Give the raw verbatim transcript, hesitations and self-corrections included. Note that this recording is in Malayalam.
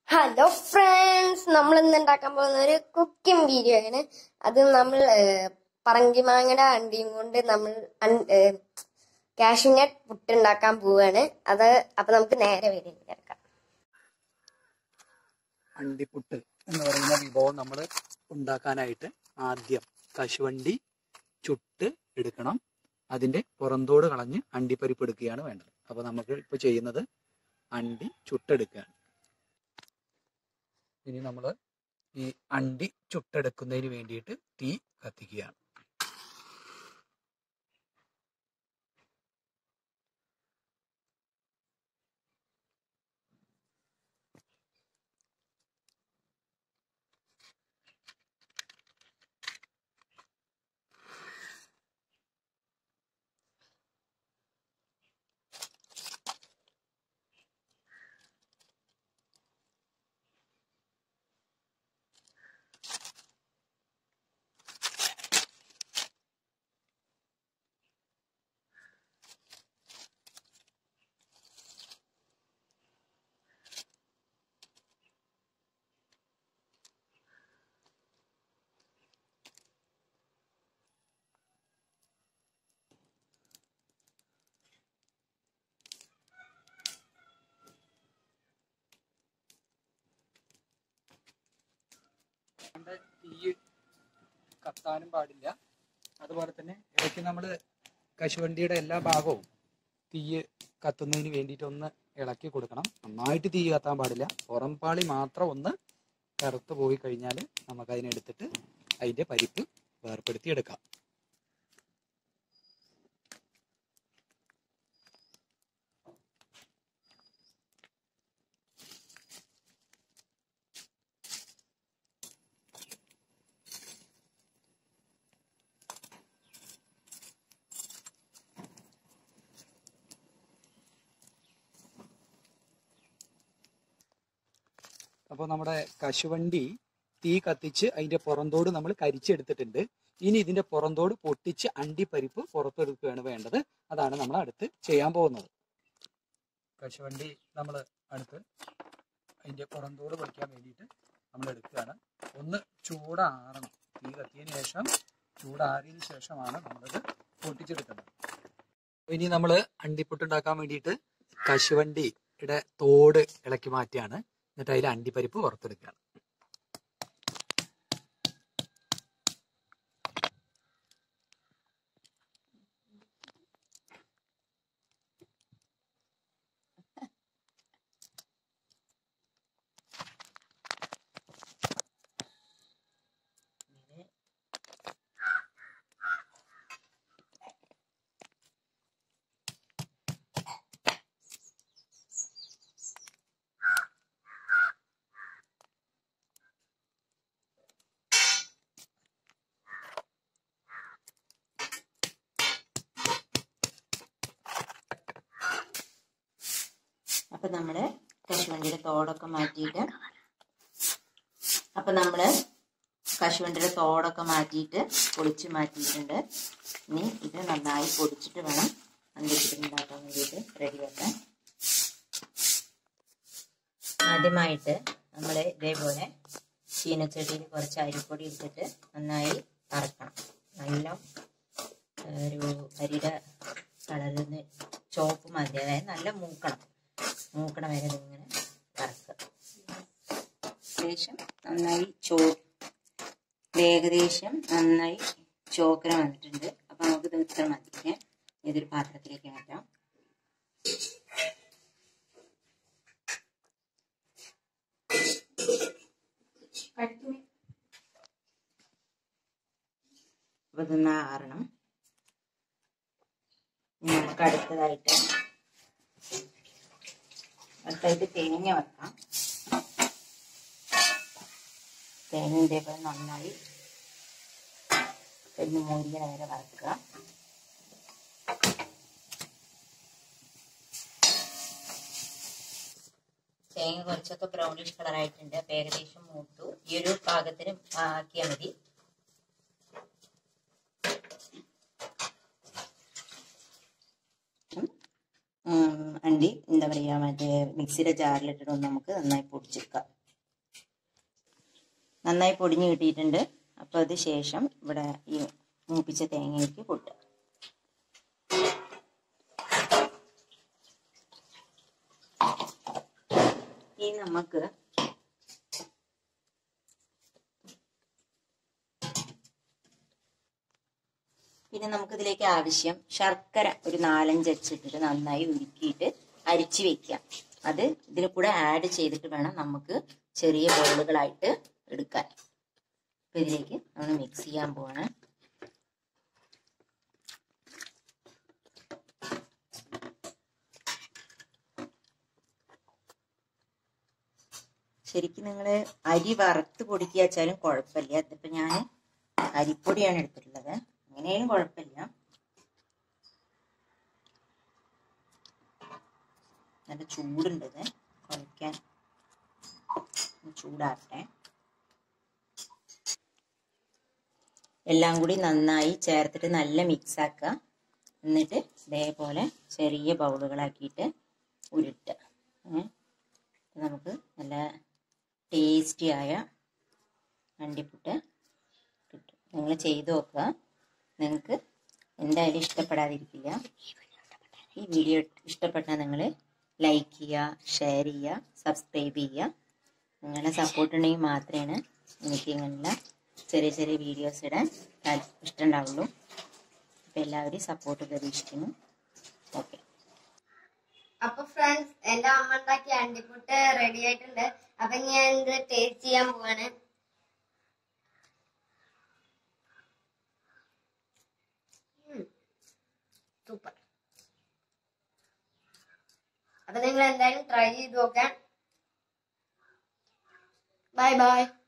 ഹലോ ഫ്രണ്ട്സ്, നമ്മൾ ഇന്ന് ഉണ്ടാക്കാൻ പോകുന്ന ഒരു കുക്കിംഗ് വീഡിയോ ആണ്. അത് നമ്മൾ പറങ്കിമാങ്ങയുടെ അണ്ടിയും കൊണ്ട് നമ്മൾ കാഷ്യൂനട്ട് പുട്ട് ഉണ്ടാക്കാൻ പോവാണ്. അത് അപ്പൊ നമുക്ക് നേരെ വീഡിയോ ചേർക്കാം. അണ്ടിപ്പുട്ട് എന്ന് പറയുന്ന വിഭവം നമ്മൾ ഉണ്ടാക്കാനായിട്ട് ആദ്യം കശുവണ്ടി ചുട്ട് എടുക്കണം. അതിന്റെ പുറന്തോട് കളഞ്ഞ് അണ്ടിപ്പരിപ്പ് എടുക്കുകയാണ് വേണ്ടത്. അപ്പോൾ നമുക്ക് ഇപ്പോൾ ചെയ്യുന്നത് അണ്ടി ചുട്ടെടുക്കുകയാണ്. ഇനി നമ്മൾ ഈ അണ്ടി ചുട്ടെടുക്കുന്നതിന് വേണ്ടിയിട്ട് തീ കത്തിക്കുകയാണ്. തീ കത്താനും പാടില്ല. അതുപോലെ തന്നെ ഇടയ്ക്ക് നമ്മൾ കശുവണ്ടിയുടെ എല്ലാ ഭാഗവും തീ കത്തുന്നതിന് വേണ്ടിയിട്ട് ഒന്ന് ഇളക്കി കൊടുക്കണം. നന്നായിട്ട് തീ കത്താൻ പാടില്ല. പുറംപാളി മാത്രം ഒന്ന് കറുത്ത് പോയി കഴിഞ്ഞാൽ നമുക്കതിനെടുത്തിട്ട് അതിൻ്റെ പരിപ്പ് വേർപ്പെടുത്തി എടുക്കാം. അപ്പോൾ നമ്മുടെ കശുവണ്ടി തീ കത്തിച്ച് അതിൻ്റെ പുറന്തോട് നമ്മൾ കരിച്ചെടുത്തിട്ടുണ്ട്. ഇനി ഇതിൻ്റെ പുറന്തോട് പൊട്ടിച്ച് അണ്ടിപ്പരിപ്പ് പുറത്തെടുക്കുകയാണ് വേണ്ടത്. അതാണ് നമ്മൾ അടുത്ത് ചെയ്യാൻ പോകുന്നത്. കശുവണ്ടി നമ്മൾ അടുത്ത് അതിൻ്റെ പുറന്തോട് പൊളിക്കാൻ വേണ്ടിയിട്ട് നമ്മൾ എടുക്കുകയാണ്. ഒന്ന് ചൂടാറണം. തീ കത്തിയതിന് ശേഷം ചൂടാറിയതിന് ശേഷമാണ് നമ്മളത് പൊട്ടിച്ചെടുക്കുന്നത്. ഇനി നമ്മൾ അണ്ടിപ്പുട്ടുണ്ടാക്കാൻ വേണ്ടിയിട്ട് കശുവണ്ടിയുടെ തോട് ഇളക്കി മാറ്റിയാണ്. എന്നിട്ട് അതിൽ അണ്ടിപ്പരിപ്പ് വറുത്തെടുക്കുകയാണ്. അപ്പം നമ്മൾ കശുവണ്ടിയുടെ തോടൊക്കെ മാറ്റിയിട്ട് അപ്പം നമ്മൾ കശുവണ്ടിയുടെ തോടൊക്കെ മാറ്റിയിട്ട് പൊളിച്ച് മാറ്റിയിട്ടുണ്ട്. ഇനി ഇത് നന്നായി പൊടിച്ചിട്ട് വേണം അണ്ടിപ്പുട്ട് ഉണ്ടാക്കാൻ വേണ്ടിയിട്ട് റെഡിയാക്കാൻ. ആദ്യമായിട്ട് നമ്മൾ ഇതേപോലെ ചീനച്ചട്ടിയിൽ കുറച്ച് അരിപ്പൊടി ഇട്ടിട്ട് നന്നായി വറക്കണം. നല്ല ഒരു അരിയുടെ കളറിന് ചുവപ്പ് മതി, അതായത് നല്ല മൂക്കണം. മൂക്കണ വരെ ഇങ്ങനെ വറക്കുക. ശേഷം നന്നായി ചോ ഏകദേശം നന്നായി ചോക്കര വന്നിട്ടുണ്ട്. അപ്പൊ നമുക്ക് ഇത് ഇത്ര മതി. ഇതൊരു പാത്രത്തിലേക്ക് മാറ്റാം. അപ്പൊ ഇതൊന്ന് ആറണം. നമുക്ക് അടുത്തതായിട്ട് അടുത്തായിട്ട് തേങ്ങ വെക്കാം. തേങ്ങ ഇതേപോലെ നന്നായി കഴിഞ്ഞ് മൂരിയ വരെ വറക്കുക. തേങ്ങ കുറച്ചൊക്കെ ബ്രൗണിഷ് കളറായിട്ടുണ്ട്. അപ്പം ഏകദേശം മൂത്തു. ഈ ഒരു പാകത്തിന് ആക്കിയാൽ മതി. അണ്ടി എന്താ പറയുക, മറ്റേ മിക്സിയുടെ ജാറിലിട്ടിട്ട് നമുക്ക് നന്നായി പൊടിച്ചെടുക്കാം. നന്നായി പൊടിഞ്ഞ് കിട്ടിയിട്ടുണ്ട്. അപ്പോൾ അത് ശേഷം ഇവിടെ ഈ മൂപ്പിച്ച തേങ്ങയ്ക്ക് കൊട്ടുക. ഇനി നമുക്ക് പിന്നെ നമുക്കിതിലേക്ക് ആവശ്യം ശർക്കര ഒരു നാലഞ്ച് അച്ചിട്ടിട്ട് നന്നായി ഉരുക്കിയിട്ട് അരിച്ചു വെക്കാം. അത് ഇതിൽ കൂടെ ആഡ് ചെയ്തിട്ട് വേണം നമുക്ക് ചെറിയ ബോളുകളായിട്ട് എടുക്കാൻ. അപ്പം ഇതിലേക്ക് നമ്മൾ മിക്സ് ചെയ്യാൻ പോവാണ്. ശരിക്കും നിങ്ങൾ അരി വറുത്ത് പൊടിക്കുക വെച്ചാലും കുഴപ്പമില്ല. അതിപ്പോൾ ഞാൻ അരിപ്പൊടിയാണ് എടുത്തിട്ടുള്ളത്. അങ്ങനെയും കുഴപ്പമില്ല. നല്ല ചൂടുണ്ടത് കുഴയ്ക്കാൻ. ചൂടാട്ടെ. എല്ലാം കൂടി നന്നായി ചേർത്തിട്ട് നല്ല മിക്സ് ആക്കുക. എന്നിട്ട് ഇതേപോലെ ചെറിയ ബൗളുകളാക്കിയിട്ട് ഉരുട്ടുക. നമുക്ക് നല്ല ടേസ്റ്റിയായ അണ്ടിപ്പുട്ട് കിട്ടും. നിങ്ങൾ ചെയ്ത് നോക്കുക. നിങ്ങൾക്ക് എന്തായാലും ഇഷ്ടപ്പെടാതിരിക്കില്ല. ഈ വീഡിയോ ഇഷ്ടപ്പെട്ടാൽ നിങ്ങൾ ലൈക്ക് ചെയ്യുക, ഷെയർ ചെയ്യുക, സബ്സ്ക്രൈബ് ചെയ്യുക. നിങ്ങളുടെ സപ്പോർട്ട് ഉണ്ടെങ്കിൽ മാത്രമേ എനിക്ക് ഇങ്ങനെയുള്ള ചെറിയ ചെറിയ വീഡിയോസ് ഇടാൻ ഇഷ്ടമുണ്ടാവുള്ളൂ. അപ്പോൾ എല്ലാവരും സപ്പോർട്ട് പ്രതീക്ഷിക്കുന്നു. ഓക്കെ. അപ്പൊ ഫ്രണ്ട്സ്, എന്റെ അമ്മ ഉണ്ടാക്കിയ അണ്ടിപ്പുട്ട് റെഡി ആയിട്ടുണ്ട്. അപ്പൊ ഞാൻ ഇത് ടേസ്റ്റ് ചെയ്യാൻ പോവാണ്. സൂപ്പർ. അപ്പൊ നിങ്ങൾ എന്തായാലും ട്രൈ ചെയ്ത് നോക്കാം. Bye by.